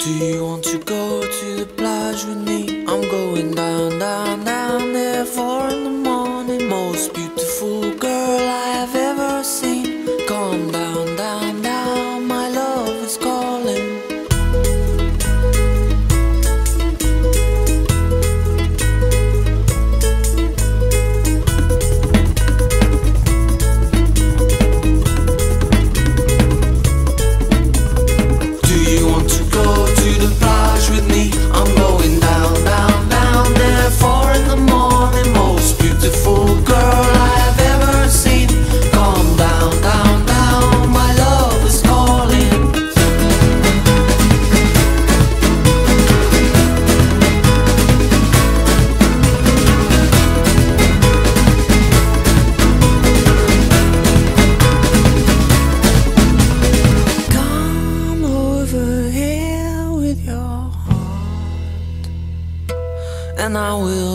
Do you want to go to the plage with me? I'm going down, down, down there 4 in the morning. Most beautiful girl I have ever seen. Come down, down, down, my love is calling. With me, I'm going down, down, down there 4 in the morning. Most beautiful girl I have ever seen. Come down, down, down, my love is calling. Come over here with your heart, and I will